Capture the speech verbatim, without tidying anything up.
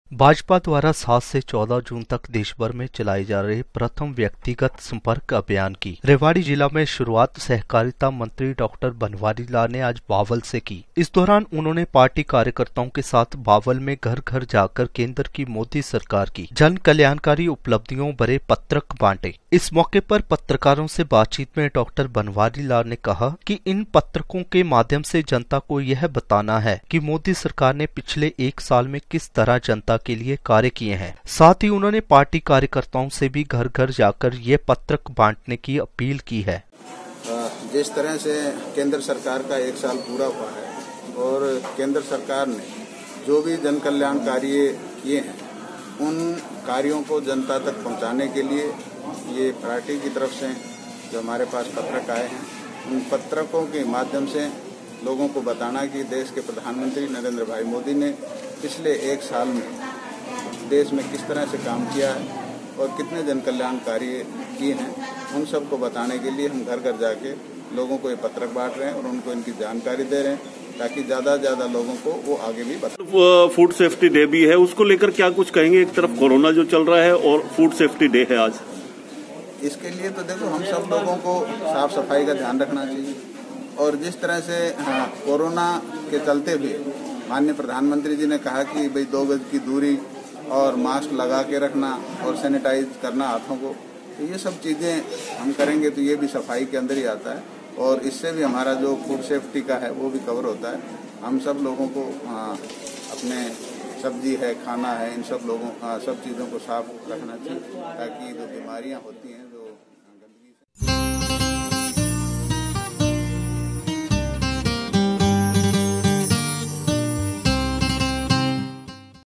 भाजपा द्वारा सात से चौदह जून तक देश भर में चलाए जा रहे प्रथम व्यक्तिगत संपर्क अभियान की रेवाड़ी जिला में शुरुआत सहकारिता मंत्री डॉक्टर बनवारी लाल ने आज बावल से की। इस दौरान उन्होंने पार्टी कार्यकर्ताओं के साथ बावल में घर घर जाकर केंद्र की मोदी सरकार की जन कल्याणकारी उपलब्धियों भरे पत्रक बांटे। इस मौके पर पत्रकारों से बातचीत में डॉक्टर बनवारी लाल ने कहा कि इन पत्रकों के माध्यम से जनता को यह बताना है कि मोदी सरकार ने पिछले एक साल में किस तरह जनता के लिए कार्य किए हैं। साथ ही उन्होंने पार्टी कार्यकर्ताओं से भी घर घर जाकर ये पत्रक बांटने की अपील की है। जिस तरह से केंद्र सरकार का एक साल पूरा हुआ है और केंद्र सरकार ने जो भी जन कल्याण कार्य किए हैं उन कार्यों को जनता तक पहुंचाने के लिए ये पार्टी की तरफ से जो हमारे पास पत्रक आए हैं उन पत्रकों के माध्यम से लोगों को बताना कि देश के प्रधानमंत्री नरेंद्र भाई मोदी ने पिछले एक साल में देश में किस तरह से काम किया है और कितने जन कल्याण कार्य किए हैं उन सब को बताने के लिए हम घर घर जाके लोगों को ये पत्रक बांट रहे हैं और उनको इनकी जानकारी दे रहे हैं ताकि ज्यादा ज्यादा लोगों को वो आगे भी बता। फूड सेफ्टी डे भी है, उसको लेकर क्या कुछ कहेंगे? एक तरफ कोरोना जो चल रहा है और फूड सेफ्टी डे है आज। इसके लिए तो देखो हम सब लोगों को साफ सफाई का ध्यान रखना चाहिए और जिस तरह से हाँ, कोरोना के चलते भी माननीय प्रधानमंत्री जी ने कहा कि भाई दो गज की दूरी और मास्क लगा के रखना और सैनिटाइज करना हाथों को, तो ये सब चीज़ें हम करेंगे तो ये भी सफाई के अंदर ही आता है और इससे भी हमारा जो फूड सेफ्टी का है वो भी कवर होता है। हम सब लोगों को हाँ, अपने सब्जी है, खाना है, इन सब लोगों हाँ, सब चीज़ों को साफ रखना चाहिए ताकि जो बीमारियाँ होती हैं